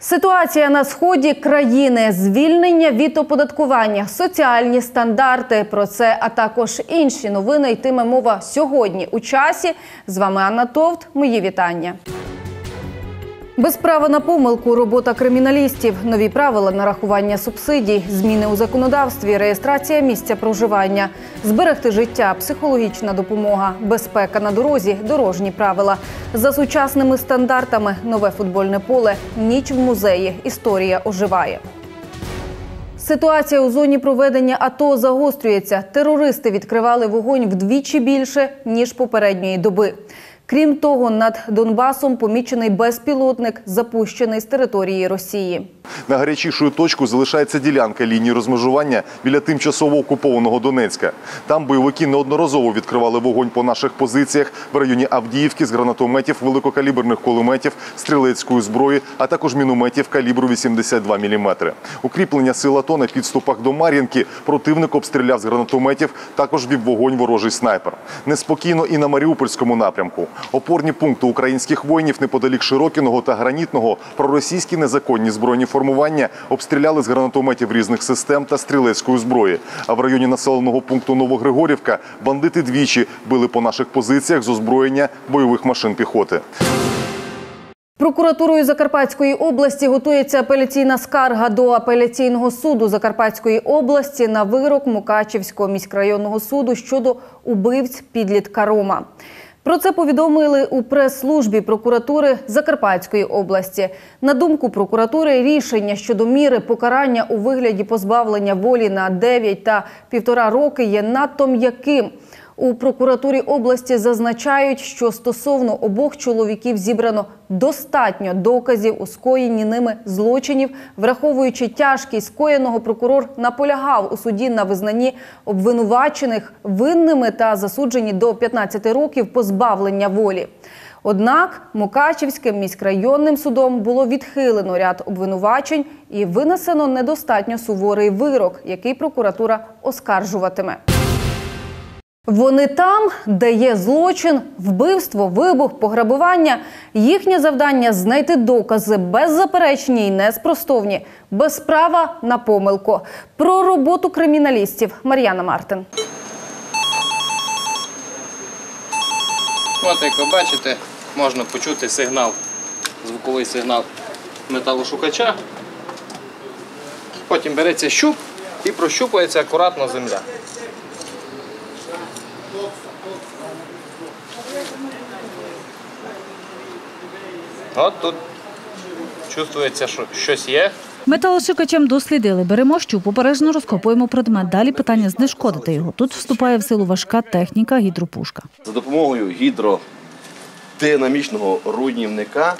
Ситуація на сході країни, звільнення від оподаткування, соціальні стандарти. Про це, а також інші новини йтиме мова сьогодні у часі. З вами Анна Товт. Мої вітання. Без права на помилку – робота криміналістів, нові правила нарахування субсидій, зміни у законодавстві, реєстрація місця проживання, зберегти життя, психологічна допомога, безпека на дорозі, дорожні правила. За сучасними стандартами – нове футбольне поле, ніч в музеї, історія оживає. Ситуація у зоні проведення АТО загострюється. Терористи відкривали вогонь вдвічі більше, ніж попередньої доби. Крім того, над Донбасом помічений безпілотник, запущений з території Росії. Найгарячішою точкою залишається ділянка лінії розмежування біля тимчасово окупованого Донецька. Там бойовики неодноразово відкривали вогонь по наших позиціях в районі Авдіївки з гранатометів, великокаліберних кулеметів, стрілецької зброї, а також мінометів калібру 82 мм. Укріплення сил АТО на підступах до Мар'їнки противник обстріляв з гранатометів, також вів вогонь ворожий снайпер. Неспокійно і на Маріупольському напрямку. Опорні пункти українських воїнів неподалік Широкіного та Гранітного проросійські незаконні збройні формування обстріляли з гранатометів різних систем та стрілецької зброї. А в районі населеного пункту Новогригорівка бандити двічі били по наших позиціях з озброєння бойових машин піхоти. Прокуратурою Закарпатської області готується апеляційна скарга до апеляційного суду Закарпатської області на вирок Мукачівського міськрайонного суду щодо убивць підлітка Рома. Про це повідомили у прес-службі прокуратури Закарпатської області. На думку прокуратури, рішення щодо міри покарання у вигляді позбавлення волі на 9 та 1,5 роки є надто м'яким. У прокуратурі області зазначають, що стосовно обох чоловіків зібрано достатньо доказів у скоєнні ними злочинів. Враховуючи тяжкість скоєного, прокурор наполягав у суді на визнанні обвинувачених винними та засуджені до 15 років позбавлення волі. Однак Мукачівським міськрайонним судом було відхилено ряд обвинувачень і винесено недостатньо суворий вирок, який прокуратура оскаржуватиме. Вони там, де є злочин, вбивство, вибух, пограбування. Їхнє завдання – знайти докази беззаперечні і неспростовні, без права на помилку. Про роботу криміналістів Мар'яна Мартин. От, як ви бачите, можна почути сигнал, звуковий сигнал металошукача. Потім береться щуп і прощупується акуратно земля. От тут чувствується, що щось є. Металошукачем дослідили. Беремо щуп, обережно розкопуємо предмет. Далі питання знешкодити його. Тут вступає в силу важка техніка – гідропушка. За допомогою гідродинамічного руйнівника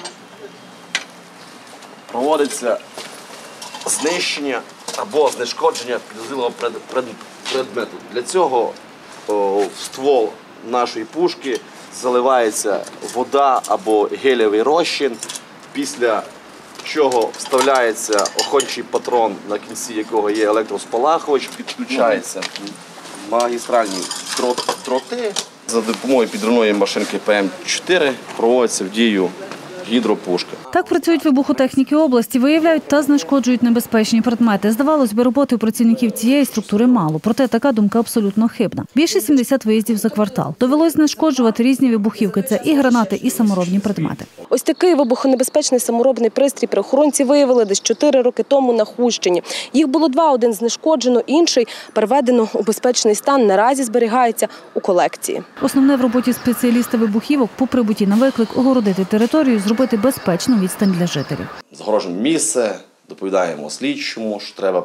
проводиться знищення або знешкодження підозрілого предмету. Для цього в ствол нашої пушки заливається вода або гелєвий розчин, після чого вставляється охоронний патрон, на кінці якого є електроспалахувач, підключаються магістральні дроти. За допомогою підривної машинки ПМ-4 проводиться в дію гідропушка. Так працюють вибухотехніки області, виявляють та знешкоджують небезпечні предмети. Здавалось би, роботи у працівників цієї структури мало, проте така думка абсолютно хибна. Більше 70 виїздів за квартал. Довелось знешкоджувати різні вибухівки – це і гранати, і саморобні предмети. Ось такий вибухонебезпечний саморобний пристрій правоохоронці виявили десь 4 роки тому на Хустині. Їх було 2, один знешкоджено, інший переведено у безпечний стан, наразі зберігається у колекції. Основне в роботі спеціаліста вибухівок по прибутті на виклик – огородити територію, зробити безпечну відстань для жителів. Загорожуємо місце, доповідаємо слідчому, що треба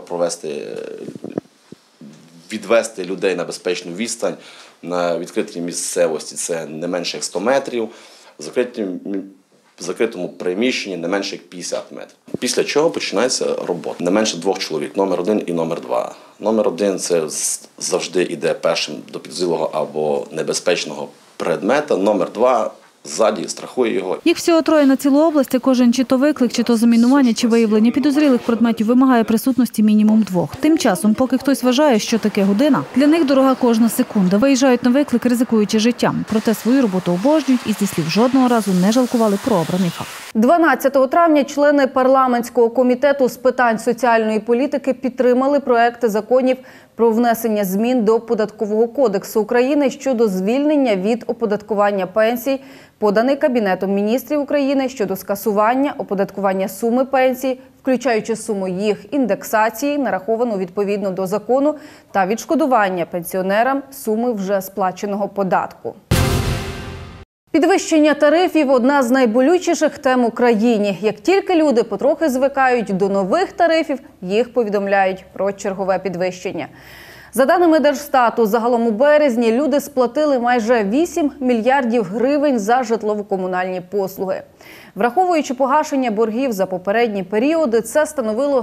відвести людей на безпечну відстань на відкритій місцевості. Це не менше як 100 метрів, в закритому приміщенні не менше як 50 метрів. Після чого починається робота. Не менше 2 чоловік, номер 1 і номер 2. Номер 1 – це завжди йде першим до підозрілого або небезпечного предмета. Номер 2 ззаді, страхує його. Їх всього троє на цілу область, і кожен чи то виклик, чи то замінування, чи виявлення підозрілих предметів вимагає присутності мінімум 2. Тим часом, поки хтось вважає, що таке година, для них дорога кожна секунда. Виїжджають на виклик, ризикуючи життям. Проте свою роботу обожнюють і, зі слів, жодного разу не жалкували про обраний факт. 12 травня члени парламентського комітету з питань соціальної політики підтримали проекти законів про внесення змін до Податкового кодексу України щодо звільнення від оподаткування пенсій, поданий Кабінетом міністрів України щодо скасування оподаткування суми пенсій, включаючи суму їх індексації, нараховану відповідно до закону, та відшкодування пенсіонерам суми вже сплаченого податку. Підвищення тарифів – одна з найболючіших тем у країні. Як тільки люди потрохи звикають до нових тарифів, їх повідомляють про чергове підвищення. За даними Держстату, загалом у березні люди сплатили майже 8 мільярдів гривень за житлово-комунальні послуги. Враховуючи погашення боргів за попередні періоди, це становило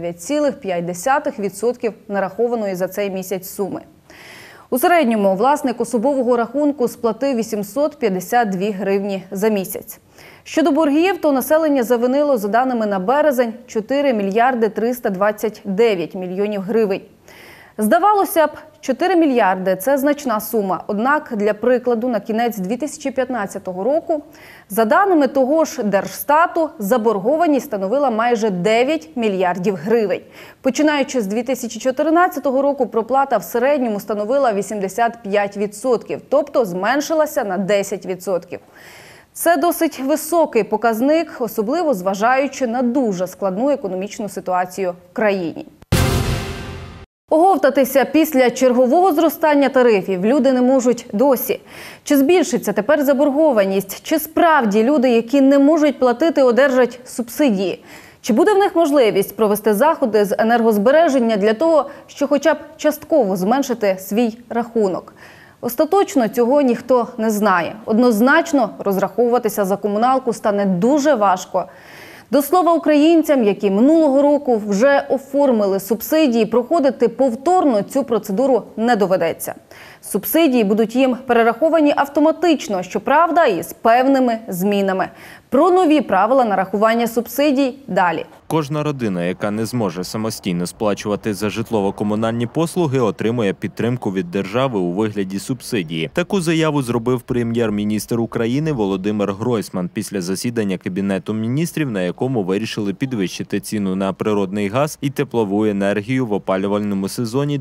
109,5% нарахованої за цей місяць суми. У середньому власник особового рахунку сплатив 852 гривні за місяць. Щодо боргів, то населення завинило, за даними на березень, 4 мільярди 329 мільйонів гривень. Здавалося б, 4 мільярди – це значна сума. Однак, для прикладу, на кінець 2015 року, за даними того ж Держстату, заборгованість становила майже 9 мільярдів гривень. Починаючи з 2014 року, проплата в середньому становила 85%, тобто зменшилася на 10%. Це досить високий показник, особливо зважаючи на дуже складну економічну ситуацію в країні. Оговтатися після чергового зростання тарифів люди не можуть досі. Чи збільшиться тепер заборгованість? Чи справді люди, які не можуть платити, одержать субсидії? Чи буде в них можливість провести заходи з енергозбереження для того, щоб хоча б частково зменшити свій рахунок? Остаточно цього ніхто не знає. Однозначно розраховуватися за комуналку стане дуже важко. До слова, українцям, які минулого року вже оформили субсидії, проходити повторно цю процедуру не доведеться. Субсидії будуть їм перераховані автоматично, щоправда, і з певними змінами. Про нові правила нарахування субсидій далі. Кожна родина, яка не зможе самостійно сплачувати за житлово-комунальні послуги, отримує підтримку від держави у вигляді субсидії. Таку заяву зробив прем'єр-міністр України Володимир Гройсман після засідання Кабінету міністрів, на якому вирішили підвищити ціну на природний газ і теплову енергію в опалювальному сезоні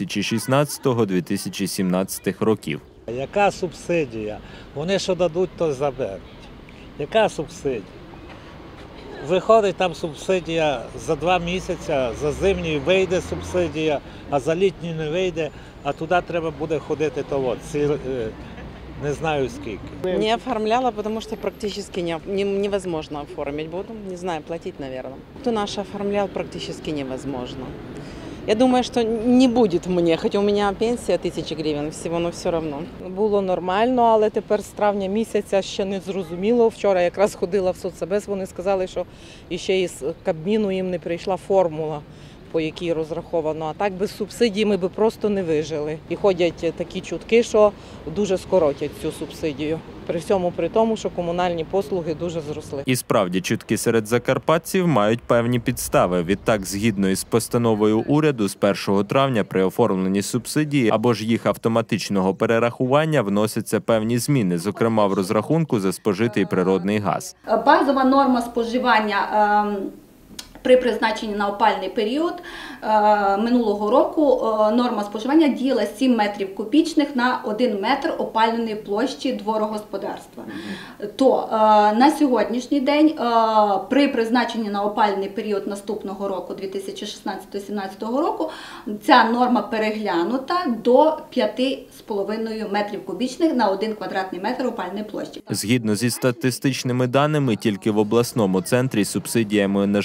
2016-2017 років. Яка субсидія? Вони що дадуть, то заберуть. Яка субсидія? Виходить там субсидія за 2 місяці, за зимній вийде субсидія, а за літній не вийде, а туди треба буде ходити не знаю скільки. Не оформляла, потому что практически невозможно оформить. Буду, не знаю, платить, наверное. Кто наш оформлял, практически невозможно. Я думаю, что не будет мне, хотя у меня пенсія 1000 гривень всього, но все равно. Було нормально, але тепер з травня місяця ще не зрозуміло. Вчора якраз ходила в соцсебез, вони сказали, що іще із Кабміну їм не прийшла формула, по якій розраховано. А так без субсидій ми б просто не вижили. І ходять такі чутки, що дуже скоротять цю субсидію. При всьому при тому, що комунальні послуги дуже зросли. І справді, чутки серед закарпатців мають певні підстави. Відтак, згідно із постановою уряду, з 1 травня при оформленні субсидії або ж їх автоматичного перерахування вносяться певні зміни, зокрема в розрахунку за спожитий природний газ. Базова норма споживання при призначенні на опалювальний період минулого року норма споживання діяла 7 метрів кубічних на 1 метр опалювальної площі дворогосподарства. То на сьогоднішній день при призначенні на опалювальний період наступного року, 2016-2017 року, ця норма переглянута до 5,5 метрів кубічних на 1 квадратний метр опалювальної площі. Згідно зі статистичними даними, тільки в обласному центрі субсидіями на житлово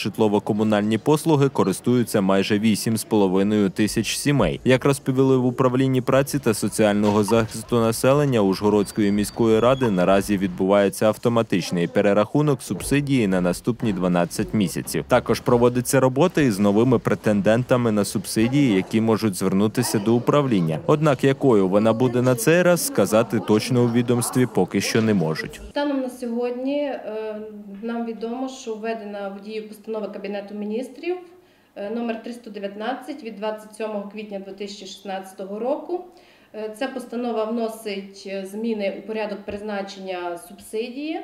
житлово-комунальні послуги користуються майже 8,5 тисяч сімей. Як розповіли в управлінні праці та соціального захисту населення Ужгородської міської ради, наразі відбувається автоматичний перерахунок субсидії на наступні 12 місяців. Також проводиться робота із новими претендентами на субсидії, які можуть звернутися до управління. Однак якою вона буде на цей раз, сказати точно у відомстві поки що не можуть. Станом на сьогодні нам відомо, що введена в дію постанова Кабінету міністрів номер 319 від 27 квітня 2016 року. Ця постанова вносить зміни у порядок призначення субсидії.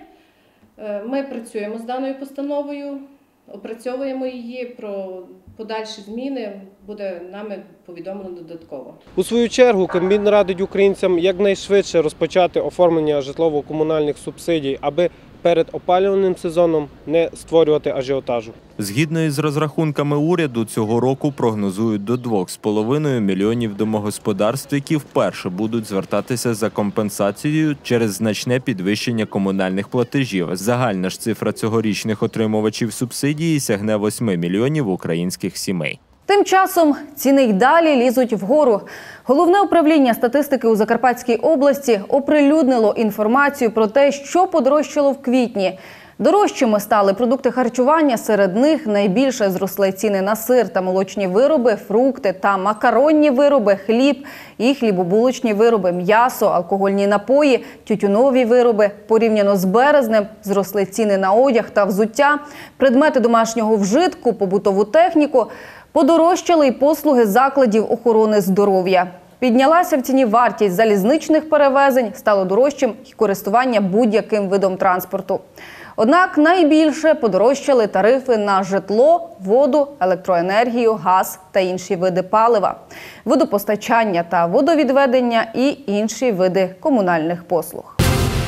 Ми працюємо з даною постановою, опрацьовуємо її, про подальші зміни буде нами повідомлено додатково. У свою чергу Кабмін радить українцям якнайшвидше розпочати оформлення житлово-комунальних субсидій, аби перед опалювальним сезоном не створювати ажіотажу. Згідно із розрахунками уряду, цього року прогнозують до 2,5 мільйонів домогосподарств, які вперше будуть звертатися за компенсацією через значне підвищення комунальних платежів. Загальна ж цифра цьогорічних отримувачів субсидії сягне 8 мільйонів українських сімей. Тим часом ціни й далі лізуть вгору. Головне управління статистики у Закарпатській області оприлюднило інформацію про те, що подорожчало в квітні. Дорожчими стали продукти харчування, серед них найбільше зросли ціни на сир та молочні вироби, фрукти та макаронні вироби, хліб і хлібобулочні вироби, м'ясо, алкогольні напої, тютюнові вироби. Порівняно з березнем зросли ціни на одяг та взуття, предмети домашнього вжитку, побутову техніку. Подорожчали й послуги закладів охорони здоров'я. Піднялася в ціні вартість залізничних перевезень, стало дорожчим і користування будь-яким видом транспорту. Однак найбільше подорожчали тарифи на житло, воду, електроенергію, газ та інші види палива, водопостачання та водовідведення і інші види комунальних послуг.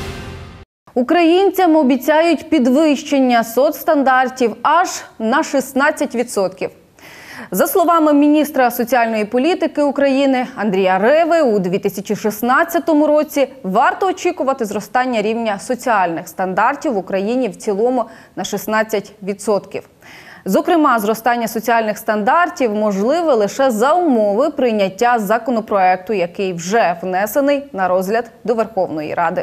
Українцям обіцяють підвищення соцстандартів аж на 16%. За словами міністра соціальної політики України Андрія Реви, у 2016 році варто очікувати зростання рівня соціальних стандартів в Україні в цілому на 16%. Зокрема, зростання соціальних стандартів можливе лише за умови прийняття законопроекту, який вже внесений на розгляд до Верховної Ради.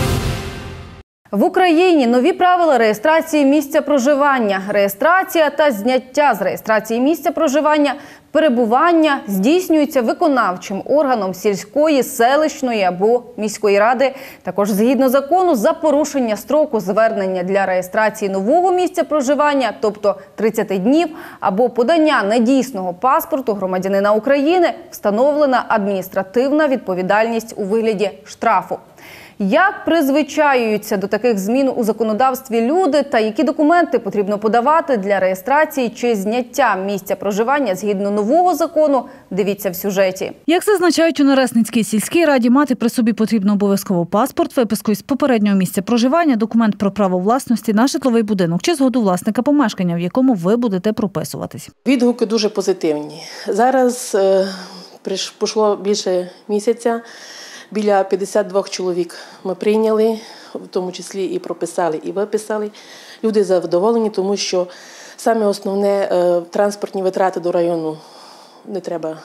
В Україні нові правила реєстрації місця проживання. Реєстрація та зняття з реєстрації місця проживання, перебування здійснюється виконавчим органом сільської, селищної або міської ради. Також згідно закону за порушення строку звернення для реєстрації нового місця проживання, тобто 30 днів, або подання недійсного паспорту громадянина України, встановлена адміністративна відповідальність у вигляді штрафу. Як призвичаюються до таких змін у законодавстві люди та які документи потрібно подавати для реєстрації чи зняття місця проживання згідно нового закону, дивіться в сюжеті. Як зазначають у Наресницькій сільській раді, мати при собі потрібно обов'язково паспорт, виписку із попереднього місця проживання, документ про право власності на житловий будинок чи згоду власника помешкання, в якому ви будете прописуватись. Відгуки дуже позитивні. Зараз пройшло більше місяця. Біля 52 чоловік ми прийняли, в тому числі і прописали, і виписали. Люди задоволені, тому що саме основне транспортні витрати до району не треба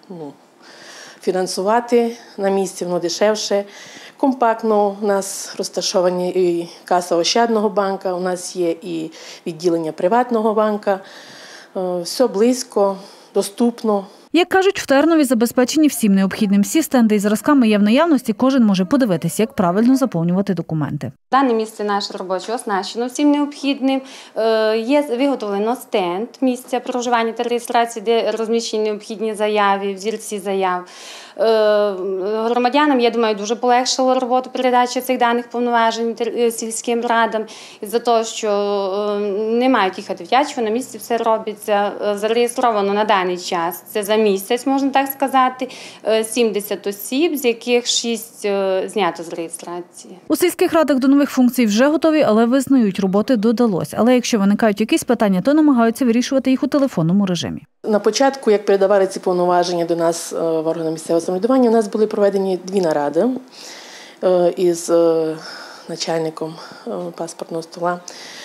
фінансувати, на місці воно дешевше. Компактно у нас розташовані і каса Ощадного банка, у нас є і відділення приватного банка. Все близько, доступно. Як кажуть, в Тернові забезпечені всім необхідним. Всі стенди із зразками є в наявності, кожен може подивитись, як правильно заповнювати документи. Дане місце наше робоче оснащено всім необхідним. Є виготовлено стенд місця проживання та реєстрації, де розміщені необхідні заяви, взірці заяв. Громадянам, я думаю, дуже полегшило роботу передачі цих даних повноважень сільським радам. Із-за того, що не мають їхати в Тячево, на місці все робиться. Зареєстровано на даний час, це за місяць, можна так сказати, 70 осіб, з яких 6 знято з реєстрації. У сільських радах до нових функцій вже готові, але визнають, роботи додалось. Але якщо виникають якісь питання, то намагаються вирішувати їх у телефонному режимі. На початку, як передавали ці повноваження до нас в органи місцевого самоврядування, у нас були проведені 2 наради із начальником паспортного стола.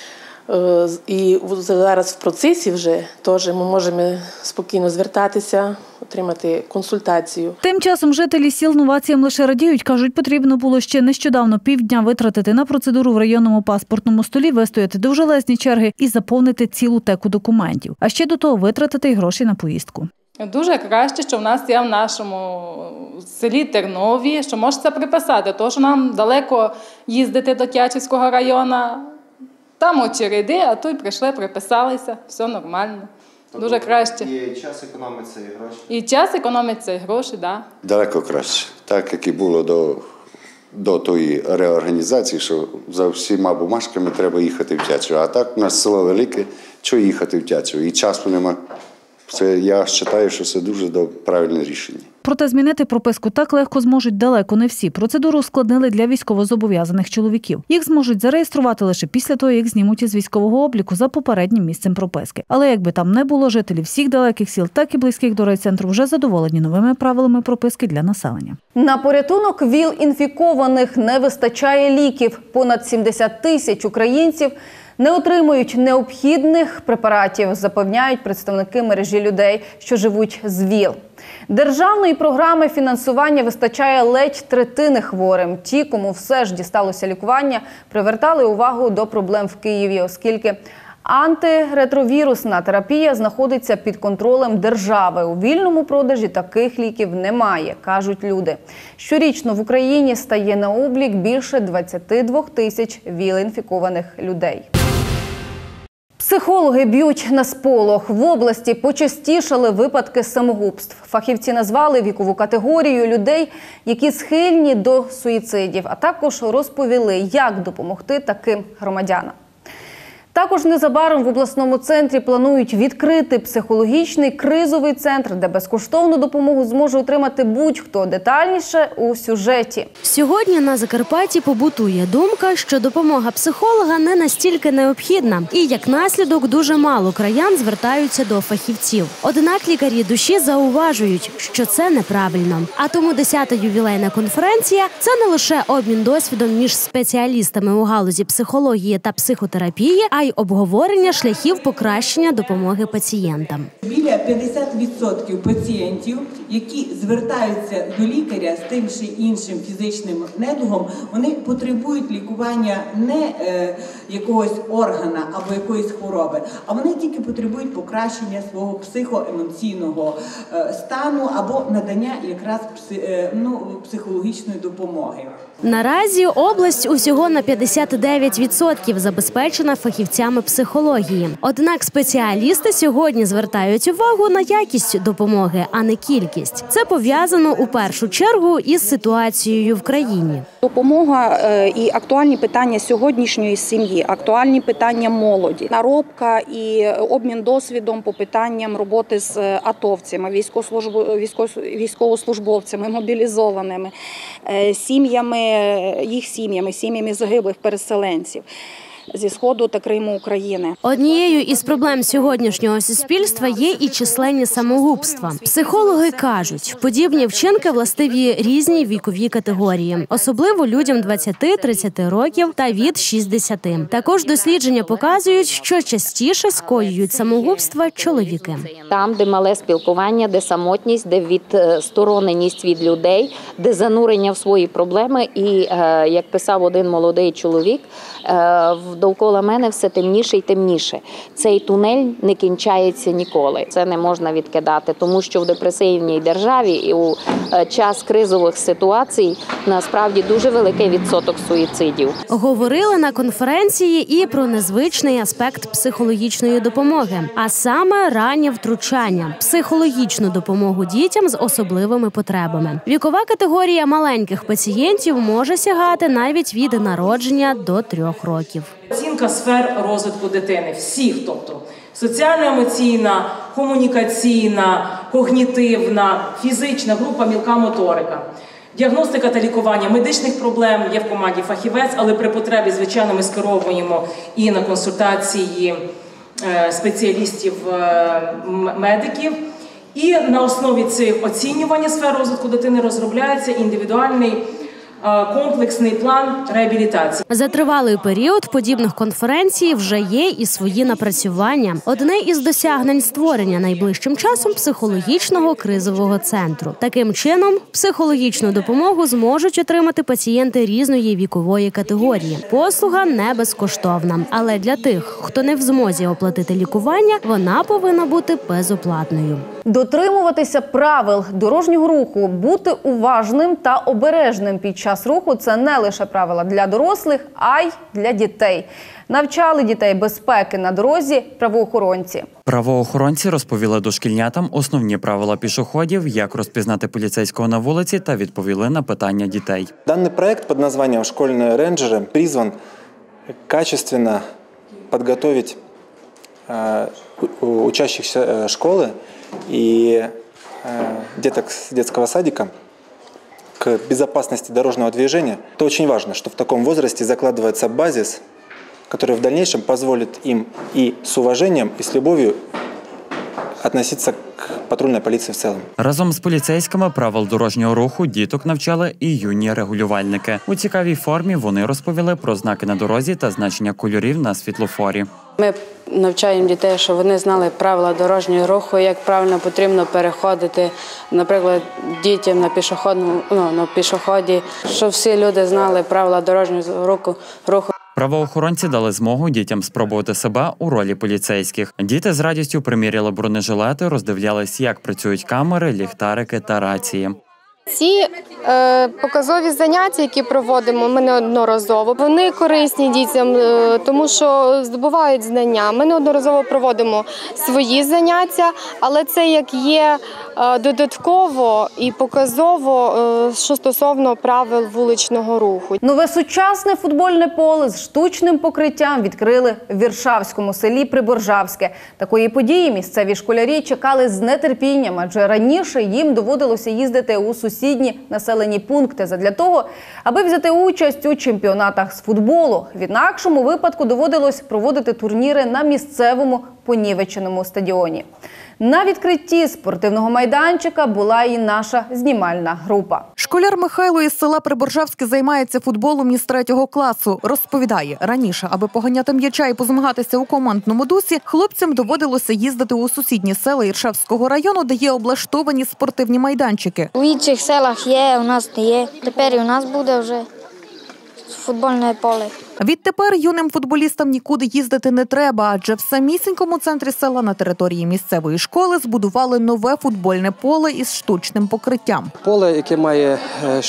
І зараз в процесі вже теж ми можемо спокійно звертатися, отримати консультацію. Тим часом жителі сіл новаціям лише радіють. Кажуть, потрібно було ще нещодавно півдня витратити на процедуру в районному паспортному столі, вистояти довжелезні черги і заповнити цілу теку документів. А ще до того витратити й гроші на поїздку. Дуже краще, що в нас є в нашому селі Тернові, що може це приписати, тому що нам далеко їздити до Тячівського району. Там очереди, а тут прийшли, приписалися, все нормально. Дуже краще. І час економиться, і гроші. І час економиться, і гроші, так. Да. Далеко краще. Так, як і було до тої реорганізації, що за всіма бумажками треба їхати в Тячів. А так у нас село велике, що їхати в Тячів? І часу нема. Я вважаю, що це дуже правильне рішення. Проте змінити прописку так легко зможуть далеко не всі. Процедуру ускладнили для військовозобов'язаних чоловіків. Їх зможуть зареєструвати лише після того, як знімуть із військового обліку за попереднім місцем прописки. Але якби там не було, жителі всіх далеких сіл, так і близьких до райцентру вже задоволені новими правилами прописки для населення. На порятунок ВІЛ-інфікованих не вистачає ліків. Понад 70 тисяч українців не отримують необхідних препаратів, запевняють представники мережі людей, що живуть з ВІЛ. Державної програми фінансування вистачає ледь третини хворим. Ті, кому все ж дісталося лікування, привертали увагу до проблем в Києві, оскільки антиретровірусна терапія знаходиться під контролем держави. У вільному продажі таких ліків немає, кажуть люди. Щорічно в Україні стає на облік більше 22 тисяч ВІЛ-інфікованих людей. Психологи б'ють на сполох. В області почастішали випадки самогубств. Фахівці назвали вікову категорію людей, які схильні до суїцидів, а також розповіли, як допомогти таким громадянам. Також незабаром в обласному центрі планують відкрити психологічний кризовий центр, де безкоштовну допомогу зможе отримати будь-хто. Детальніше у сюжеті. Сьогодні на Закарпатті побутує думка, що допомога психолога не настільки необхідна. І, як наслідок, дуже мало краян звертаються до фахівців. Однак лікарі душі зауважують, що це неправильно. А тому 10-та ювілейна конференція – це не лише обмін досвідом між спеціалістами у галузі психології та психотерапії, а й обговорення шляхів покращення допомоги пацієнтам. Біля 50% пацієнтів, які звертаються до лікаря з тим чи іншим фізичним недугом, вони потребують лікування не якогось органа або якоїсь хвороби, а вони тільки потребують покращення свого психоемоційного стану або надання якраз психологічної допомоги. Наразі область усього на 59% забезпечена фахівцями психології. Однак спеціалісти сьогодні звертають увагу на якість допомоги, а не кількість. Це пов'язано у першу чергу із ситуацією в країні. Допомога і актуальні питання сьогоднішньої сім'ї, актуальні питання молоді, наробка і обмін досвідом по питанням роботи з атовцями, військовослужбовцями, мобілізованими, сім'ями загиблих переселенців зі Сходу та Криму України. Однією із проблем сьогоднішнього суспільства є і численні самогубства. Психологи кажуть, подібні вчинки властиві різній віковій категорії, особливо людям 20-30 років та від 60. Також дослідження показують, що частіше скоюють самогубства чоловіки. Там, де мале спілкування, де самотність, де відстороненість від людей, де занурення в свої проблеми і, як писав один молодий чоловік, довкола мене все темніше і темніше. Цей тунель не кінчається ніколи. Це не можна відкидати, тому що в депресивній державі і у час кризових ситуацій насправді дуже великий відсоток суїцидів. Говорили на конференції і про незвичний аспект психологічної допомоги, а саме раннє втручання, психологічну допомогу дітям з особливими потребами. Вікова категорія маленьких пацієнтів може сягати навіть від народження до 3 років. Оцінка сфер розвитку дитини, всіх, тобто соціально-емоційна, комунікаційна, когнітивна, фізична група, мілка моторика. Діагностика та лікування медичних проблем є в команді фахівець, але при потребі, звичайно, ми скеровуємо і на консультації спеціалістів-медиків. І на основі цих оцінювання сфер розвитку дитини розробляється індивідуальний комплексний план реабілітації. За тривалий період подібних конференцій вже є і свої напрацювання. Одне із досягнень – створення найближчим часом психологічного кризового центру. Таким чином, психологічну допомогу зможуть отримати пацієнти різної вікової категорії. Послуга не безкоштовна, але для тих, хто не в змозі оплатити лікування, вона повинна бути безоплатною. Дотримуватися правил дорожнього руху, бути уважним та обережним під час руху – це не лише правила для дорослих, а й для дітей. Навчали дітей безпеки на дорозі правоохоронці. Правоохоронці розповіли дошкільнятам основні правила пішоходів, як розпізнати поліцейського на вулиці та відповіли на питання дітей. Данный проект под названием «Школьные рейнджеры» призван качественно подготовить учащихся школы и деток с детского садика к безопасности дорожного движения. Это очень важно, что в таком возрасте закладывается базис, который в дальнейшем позволит им и с уважением, и с любовью относиться к патрульной поліції в цілому. Разом з поліцейськими правил дорожнього руху діток навчали і юні регулювальники. У цікавій формі вони розповіли про знаки на дорозі та значення кольорів на світлофорі. Ми навчаємо дітей, щоб вони знали правила дорожнього руху, як правильно потрібно переходити, наприклад, дітям на пішоході, щоб всі люди знали правила дорожнього руху. Правоохоронці дали змогу дітям спробувати себе у ролі поліцейських. Діти з радістю приміряли бронежилети, роздивлялись, як працюють камери, ліхтарики та рації. Ці показові заняття, які проводимо ми неодноразово, вони корисні дітям, тому що здобувають знання. Ми неодноразово проводимо свої заняття, але це як є додатково і показово, що стосовно правил вуличного руху. Нове сучасне футбольне поле з штучним покриттям відкрили в Віршавському селі Приборжавське. Такої події місцеві школярі чекали з нетерпінням, адже раніше їм доводилося їздити у сусідні населені пункти задля того, аби взяти участь у чемпіонатах з футболу. В інакшому випадку доводилось проводити турніри на місцевому понівеченому стадіоні. На відкритті спортивного майданчика була і наша знімальна група. Школяр Михайло із села Приборжавське займається футболом із 3-го класу. Розповідає, раніше, аби поганяти м'яча і позмагатися у командному дусі, хлопцям доводилося їздити у сусідні села Іршавського району, де є облаштовані спортивні майданчики. У інших селах є, у нас не є. Тепер і у нас буде вже футбольне поле. Відтепер юним футболістам нікуди їздити не треба, адже в самісінькому центрі села на території місцевої школи збудували нове футбольне поле із штучним покриттям. Поле, яке має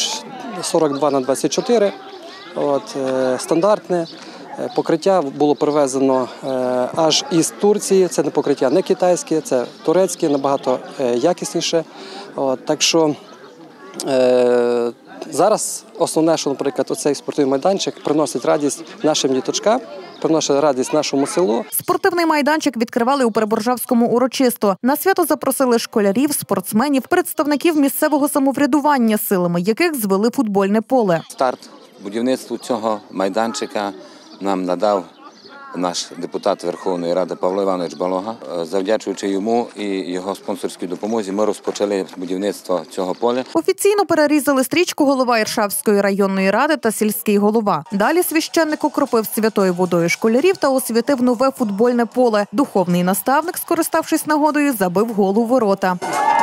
42х24, стандартне. Покриття було привезено аж із Турції. Це не покриття не китайське, це турецьке, набагато якісніше. Так що зараз основне, що, наприклад, оцей спортивний майданчик приносить радість нашим діточкам, приносить радість нашому селу. Спортивний майданчик відкривали у Приборжавському урочисто. На свято запросили школярів, спортсменів, представників місцевого самоврядування, силами яких звели футбольне поле. Старт будівництву цього майданчика нам надав наш депутат Верховної Ради Павло Іванович Балога. Завдячуючи йому і його спонсорській допомозі, ми розпочали будівництво цього поля. Офіційно перерізали стрічку голова Іршавської районної ради та сільський голова. Далі священник окропив святою водою школярів та освятив нове футбольне поле. Духовний наставник, скориставшись нагодою, забив гол у ворота.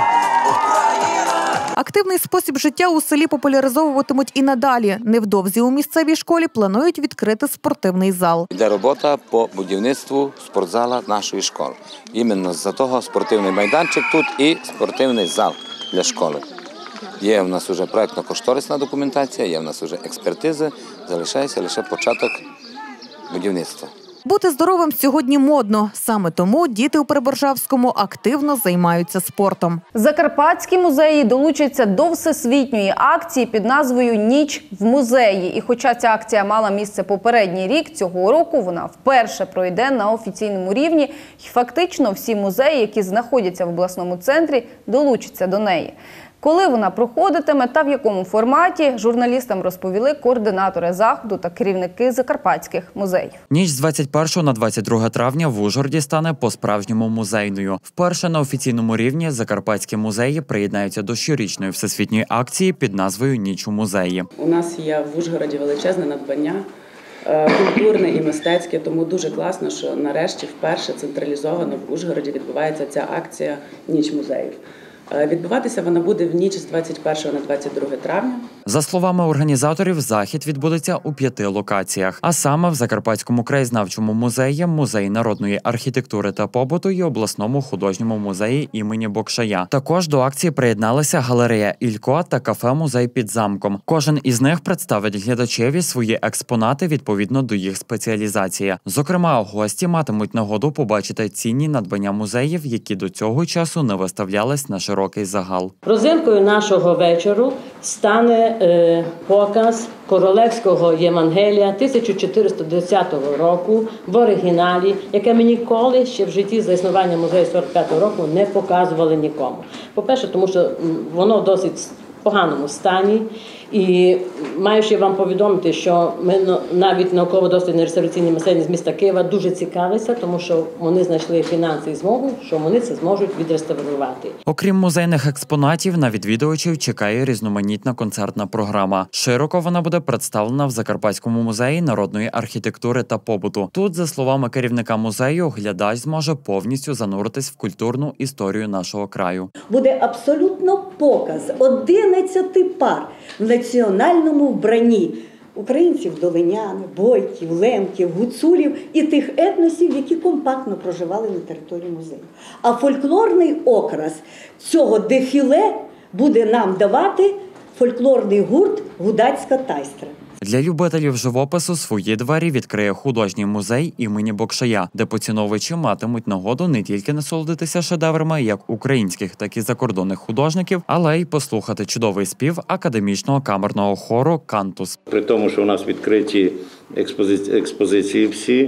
Активний спосіб життя у селі популяризовуватимуть і надалі. Невдовзі у місцевій школі планують відкрити спортивний зал. Йде робота по будівництву спортзала нашої школи. Іменно з-за того спортивний майданчик тут і спортивний зал для школи. Є в нас вже проєктно-кошторисна документація, є в нас вже експертизи, залишається лише початок будівництва. Бути здоровим сьогодні модно. Саме тому діти у Приборжавському активно займаються спортом. Закарпатські музеї долучаться до всесвітньої акції під назвою «Ніч в музеї». І хоча ця акція мала місце попередній рік, цього року вона вперше пройде на офіційному рівні. І фактично всі музеї, які знаходяться в обласному центрі, долучаться до неї. Коли вона проходитиме та в якому форматі, журналістам розповіли координатори заходу та керівники закарпатських музеїв. Ніч з 21 на 22 травня в Ужгороді стане по-справжньому музейною. Вперше на офіційному рівні закарпатські музеї приєднаються до щорічної всесвітньої акції під назвою «Ніч у музеї». У нас є в Ужгороді величезне надбання культурне і мистецьке, тому дуже класно, що нарешті вперше централізовано в Ужгороді відбувається ця акція «Ніч музеїв». Відбуватися вона буде в ніч з 21 на 22 травня. За словами організаторів, захід відбудеться у 5 локаціях. А саме в Закарпатському краєзнавчому музеї, Музеї народної архітектури та побуту і обласному художньому музеї імені Бокшая. Також до акції приєдналися галерея Ілько та кафе-музей під замком. Кожен із них представить глядачеві свої експонати відповідно до їх спеціалізації. Зокрема, гості матимуть нагоду побачити цінні надбання музеїв, які до цього часу не виставлялись на широкий загал. Розинкою нашого вечору стане показ Королевського Євангелія 1410 року в оригіналі, яке ми ніколи ще в житті за існування музею 45-го року не показували нікому. По-перше, тому що воно в досить поганому стані. І маю ще вам повідомити, що ми навіть науково-дослідні реставраційні музеї з міста Києва дуже цікавилися, тому що вони знайшли фінанси і змогу, що вони це зможуть відреставрувати. Окрім музейних експонатів, на відвідувачів чекає різноманітна концертна програма. Широко вона буде представлена в Закарпатському музеї народної архітектури та побуту. Тут, за словами керівника музею, глядач зможе повністю зануритись в культурну історію нашого краю. Буде абсолютно показ 11 пар в національному вбранні українців, долинян, бойків, лемків, гуцулів і тих етносів, які компактно проживали на території музею. А фольклорний окрас цього дефіле буде нам давати фольклорний гурт «Гудацька тайстра». Для любителів живопису свої двері відкриє художній музей імені Бокшая, де поціновувачі матимуть нагоду не тільки насолодитися шедеврами як українських, так і закордонних художників, але й послухати чудовий спів академічного камерного хору «Кантус». При тому, що у нас відкриті експозиції всі,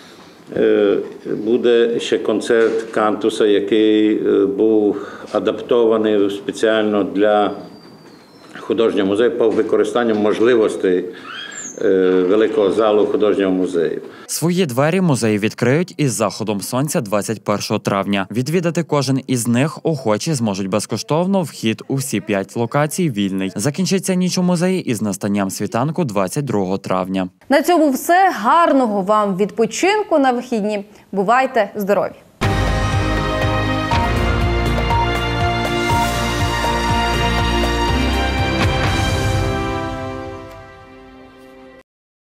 буде ще концерт «Кантуса», який був адаптований спеціально для художнього музею по використанню можливостей великого залу художнього музею. Свої двері музеї відкриють із заходом сонця 21 травня. Відвідати кожен із них охочі зможуть безкоштовно, вхід у всі 5 локацій вільний. Закінчиться ніч у музеї із настанням світанку 22 травня. На цьому все. Гарного вам відпочинку на вихідні. Бувайте здорові!